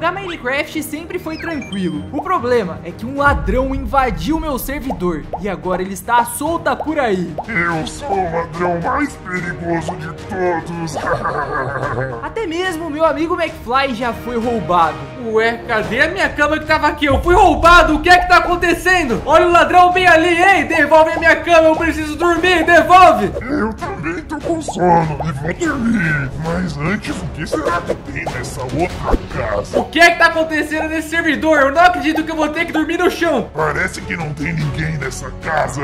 Jogar Minecraft sempre foi tranquilo. O problema é que um ladrão invadiu meu servidor e agora ele está à solta por aí. Eu sou o ladrão mais perigoso de todos. Até mesmo meu amigo McFly já foi roubado. Ué, cadê a minha cama que tava aqui? Eu fui roubado, o que é que tá acontecendo? Olha o ladrão bem ali, ei, devolve a minha cama, eu preciso dormir, devolve! Eu também tô com sono e vou dormir. Mas antes, o que será que tem nessa outra casa? O que é que tá acontecendo nesse servidor? Eu não acredito que eu vou ter que dormir no chão. Parece que não tem ninguém nessa casa.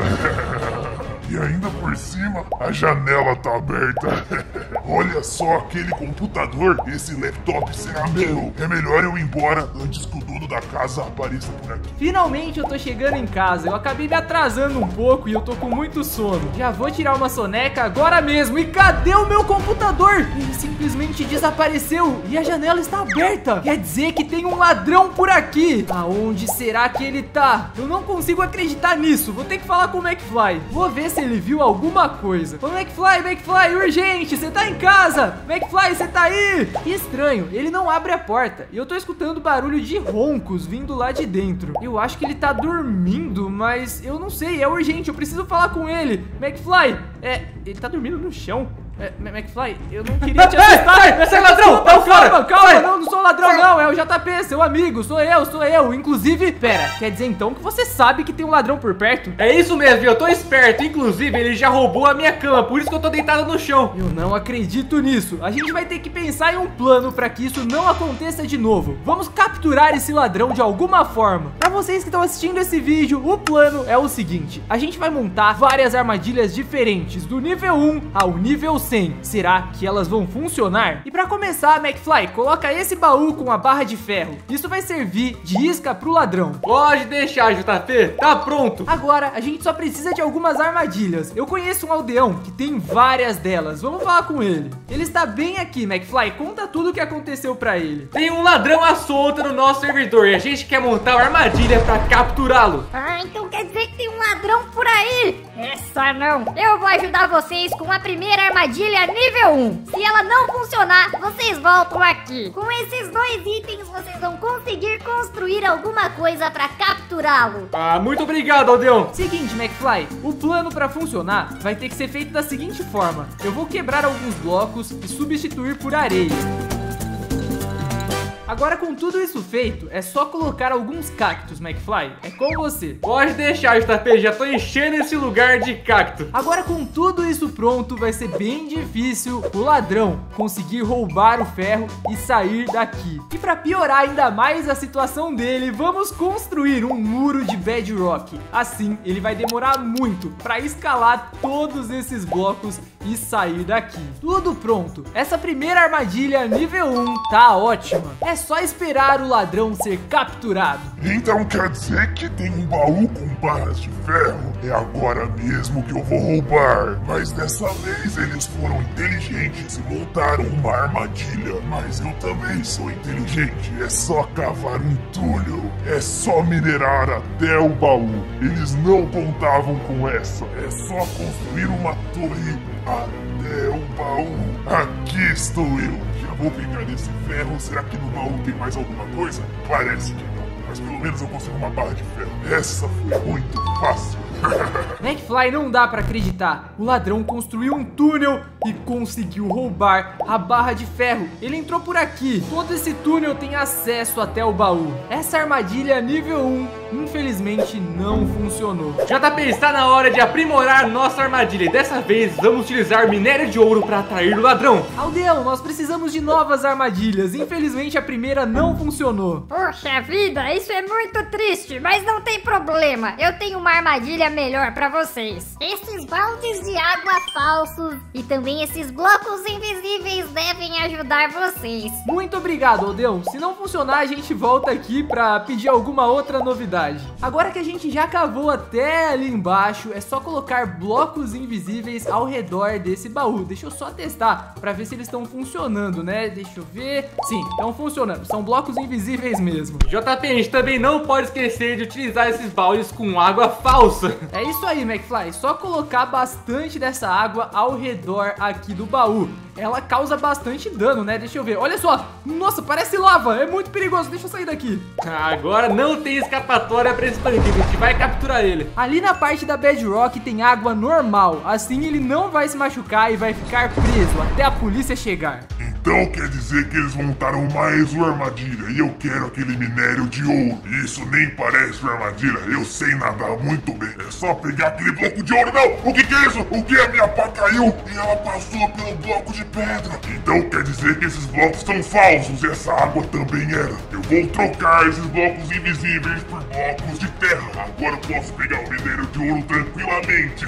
E ainda por cima, a janela tá aberta. Olha só aquele computador. Esse laptop será meu. É melhor eu ir embora antes que o dono da casa apareça por aqui. Finalmente eu tô chegando em casa. Eu acabei me atrasando um pouco e eu tô com muito sono. Já vou tirar uma soneca agora mesmo. E cadê o meu computador? Ele simplesmente desapareceu e a janela está aberta. Quer dizer que tem um ladrão por aqui. Aonde será que ele tá? Eu não consigo acreditar nisso. Vou ter que falar com o McFly. Vou ver se ele viu alguma coisa. Ô McFly, urgente, você tá em casa? McFly, você tá aí? Que estranho, ele não abre a porta. E eu tô escutando barulho de roncos vindo lá de dentro. Eu acho que ele tá dormindo, mas eu não sei, é urgente, eu preciso falar com ele. McFly, ele tá dormindo no chão? McFly, eu não queria te assustar. Você é ladrão, tá fora. Calma, não sou ladrão não, é o JP, seu amigo, sou eu. Inclusive, pera, quer dizer então que você sabe que tem um ladrão por perto? É isso mesmo, eu tô esperto. Inclusive, ele já roubou a minha cama, por isso que eu tô deitado no chão. Eu não acredito nisso. A gente vai ter que pensar em um plano pra que isso não aconteça de novo. Vamos capturar esse ladrão de alguma forma. Pra vocês que estão assistindo esse vídeo, o plano é o seguinte. A gente vai montar várias armadilhas diferentes, do nível 1 ao nível 100. Será que elas vão funcionar? E pra começar, McFly, coloca esse baú com a barra de ferro. Isso vai servir de isca pro ladrão. Pode deixar, JP, tá pronto. Agora, a gente só precisa de algumas armadilhas. Eu conheço um aldeão que tem várias delas. Vamos falar com ele. Ele está bem aqui, McFly. Conta tudo o que aconteceu pra ele. Tem um ladrão à solta no nosso servidor e a gente quer montar uma armadilha pra capturá-lo. Ah, então quer dizer que tem um ladrão por aí? Essa não. Eu vou ajudar vocês com a primeira armadilha nível 1. Se ela não funcionar, vocês voltam aqui. Com esses dois itens, vocês vão conseguir construir alguma coisa pra capturá-lo. Ah, muito obrigado, aldeão. Seguinte, McFly, o plano pra funcionar vai ter que ser feito da seguinte forma. Eu vou quebrar alguns blocos e substituir por areia. Agora, com tudo isso feito, é só colocar alguns cactos, McFly. É com você. Pode deixar, JP, já tô enchendo esse lugar de cacto. Agora, com tudo isso pronto, vai ser bem difícil o ladrão conseguir roubar o ferro e sair daqui. E pra piorar ainda mais a situação dele, vamos construir um muro de bedrock. Assim, ele vai demorar muito pra escalar todos esses blocos e sair daqui. Tudo pronto. Essa primeira armadilha nível 1 tá ótima. É só esperar o ladrão ser capturado. Então quer dizer que tem um baú com barras de ferro? É agora mesmo que eu vou roubar. Mas dessa vez eles foram inteligentes e montaram uma armadilha. Mas eu também sou inteligente. É só cavar um túnel. É só minerar até o baú. Eles não contavam com essa. É só construir uma torre até o baú. Aqui estou eu. Já vou pegar esse ferro. Será que no baú tem mais alguma coisa? Parece que não. Mas pelo menos eu consigo uma barra de ferro. Essa foi muito fácil. McFly, não dá pra acreditar. O ladrão construiu um túnel e conseguiu roubar a barra de ferro. Ele entrou por aqui. Todo esse túnel tem acesso até o baú. Essa armadilha nível 1, infelizmente, não funcionou. JP, está na hora de aprimorar nossa armadilha. E dessa vez, vamos utilizar minério de ouro para atrair o ladrão. Aldeão, nós precisamos de novas armadilhas. Infelizmente, a primeira não funcionou. Poxa vida, isso é muito triste, mas não tem problema. Eu tenho uma armadilha melhor pra vocês. Esses baldes de água falsos e também esses blocos invisíveis devem ajudar vocês. Muito obrigado, aldeão. Se não funcionar, a gente volta aqui pra pedir alguma outra novidade. Agora que a gente já cavou até ali embaixo, é só colocar blocos invisíveis ao redor desse baú. Deixa eu só testar pra ver se eles estão funcionando, né? Deixa eu ver. Sim, estão funcionando. São blocos invisíveis mesmo. JP, a gente também não pode esquecer de utilizar esses baldes com água falsa. É isso aí, McFly. Só colocar bastante dessa água ao redor aqui do baú. ela causa bastante dano, né? Deixa eu ver. Olha só. Nossa, parece lava. É muito perigoso. Deixa eu sair daqui. Agora não tem escapatória pra esse bandido. A gente vai capturar ele. Ali na parte da Bedrock tem água normal. Assim ele não vai se machucar e vai ficar preso até a polícia chegar. Então quer dizer que eles montaram mais uma armadilha e eu quero aquele minério de ouro. Isso nem parece uma armadilha, eu sei nadar muito bem. É só pegar aquele bloco de ouro. Não, o que é isso? O que? A minha pá caiu e ela passou pelo bloco de pedra. Então quer dizer que esses blocos são falsos e essa água também era. Eu vou trocar esses blocos invisíveis por blocos de terra. Agora eu posso pegar o minério de ouro tranquilamente.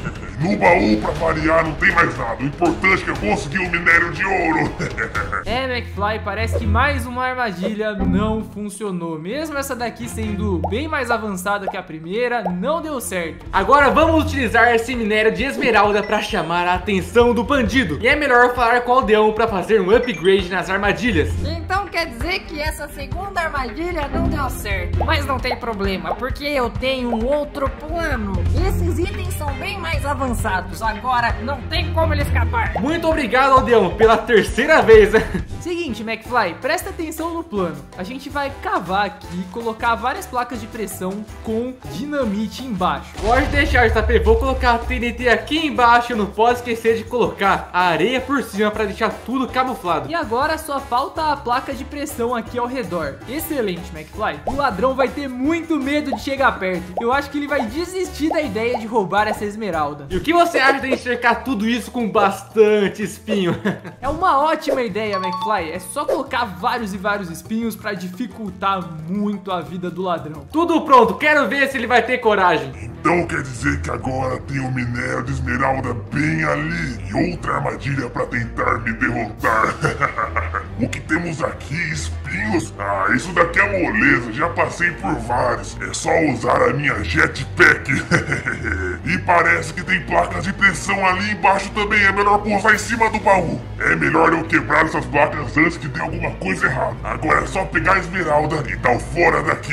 No baú, pra variar, não tem mais nada. O importante é que eu consegui o minério de ouro. É, McFly, parece que mais uma armadilha não funcionou. Mesmo essa daqui sendo bem mais avançada que a primeira, não deu certo. Agora vamos utilizar esse minério de esmeralda para chamar a atenção do bandido. E é melhor falar com o aldeão para fazer um upgrade nas armadilhas. Então quer dizer que essa segunda armadilha não deu certo. Mas não tem problema, porque eu tenho um outro plano. Esses itens são bem mais avançados. Agora não tem como ele escapar. Muito obrigado, aldeão, pela terceira vez. Seguinte, McFly, presta atenção no plano. A gente vai cavar aqui e colocar várias placas de pressão com dinamite embaixo. Pode deixar, JP. Vou colocar a TNT aqui embaixo. Não pode esquecer de colocar a areia por cima para deixar tudo camuflado. E agora só falta a placa de pressão aqui ao redor. Excelente, McFly. O ladrão vai ter muito medo de chegar perto. Eu acho que ele vai desistir da ideia de roubar essa esmeralda. E o que você acha de cercar tudo isso com bastante espinho? É uma ótima ideia, McFly. É só colocar vários e vários espinhos para dificultar muito a vida do ladrão. Tudo pronto. Quero ver se ele vai ter coragem. Então quer dizer que agora tem um minério de esmeralda bem ali e outra armadilha para tentar me derrotar. O que temos aqui? Espinhos? Ah, isso daqui é moleza. Já passei por vários. É só usar a minha jetpack. E parece que tem placas de pressão ali embaixo também. É melhor pousar em cima do baú. É melhor eu quebrar essas placas antes que dê alguma coisa errada. Agora é só pegar a esmeralda e dar fora daqui.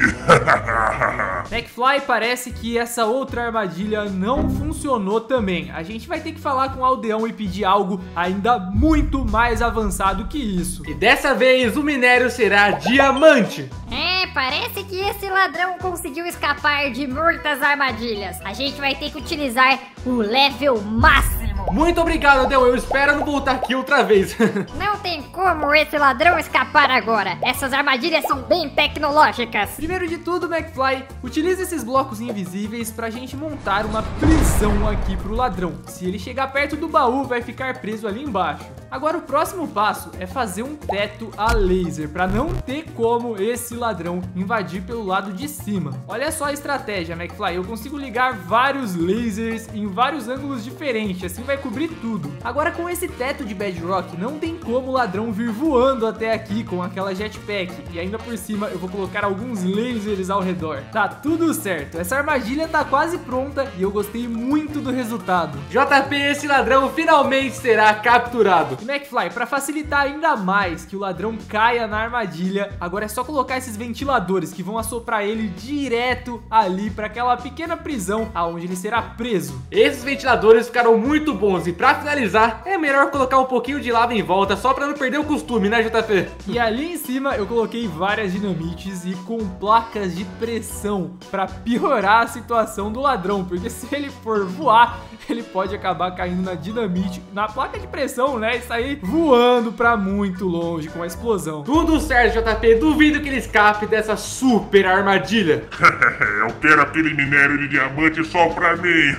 McFly, parece que essa outra armadilha não funcionou também. A gente vai ter que falar com o aldeão e pedir algo ainda muito mais avançado que isso. E dessa vez o minério será diamante. É, parece que esse ladrão conseguiu escapar de muitas armadilhas. A gente vai ter que utilizar o level máximo. Muito obrigado, aldeão. Eu espero não voltar aqui outra vez. Não tem como esse ladrão escapar agora. Essas armadilhas são bem tecnológicas. Primeiro de tudo, McFly, utilize esses blocos invisíveis pra gente montar uma prisão aqui pro ladrão. Se ele chegar perto do baú, vai ficar preso ali embaixo. Agora o próximo passo é fazer um teto a laser pra não ter como esse ladrão invadir pelo lado de cima. Olha só a estratégia, McFly. Eu consigo ligar vários lasers em vários ângulos diferentes, assim vai cobrir tudo. Agora com esse teto de Bedrock, não tem como o ladrão vir voando até aqui com aquela jetpack. E ainda por cima eu vou colocar alguns lasers ao redor. Tá tudo certo. Essa armadilha tá quase pronta e eu gostei muito do resultado. JP, esse ladrão finalmente será capturado. E McFly, para facilitar ainda mais que o ladrão caia na armadilha, agora é só colocar esses ventiladores que vão assoprar ele direto ali para aquela pequena prisão aonde ele será preso. Esses ventiladores ficaram muito bons e para finalizar é melhor colocar um pouquinho de lava em volta só para não perder o costume, né, JP? E ali em cima eu coloquei várias dinamites e com placas de pressão para piorar a situação do ladrão, porque se ele for voar, ele pode acabar caindo na dinamite, na placa de pressão, né, e sair voando para muito longe com a explosão. Tudo certo, JP, duvido que ele escape dessa super armadilha. Eu quero aquele minério de diamante só pra mim.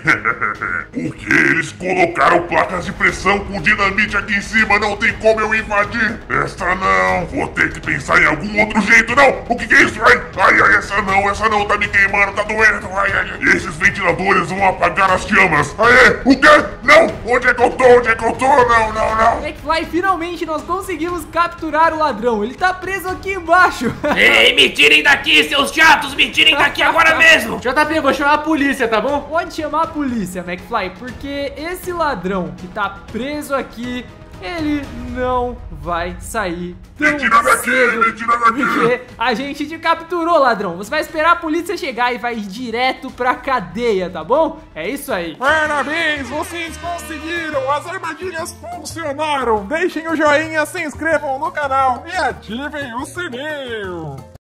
Porque eles colocaram placas de pressão com dinamite aqui em cima, não tem como eu invadir. Essa não, vou ter que pensar em algum outro jeito. Não, o que é isso? Ai, essa não, tá me queimando, tá doendo. Ai. Esses ventiladores vão apagar as chamas. Aê, o quê? Não, onde é que eu tô? Não. McFly, finalmente nós conseguimos capturar o ladrão. Ele tá preso aqui embaixo. Ei, me tirem daqui, seus chatos, me tirem daqui agora mesmo. JP, vou chamar a polícia, tá bom? Pode chamar a polícia, McFly, porque esse ladrão que tá preso aqui, ele não vai sair tão Me tira daqui, cedo. me tira daqui. Porque a gente te capturou, ladrão. Você vai esperar a polícia chegar e vai direto pra cadeia, tá bom? É isso aí. Parabéns, vocês conseguiram! As armadilhas funcionaram! Deixem o joinha, se inscrevam no canal e ativem o sininho!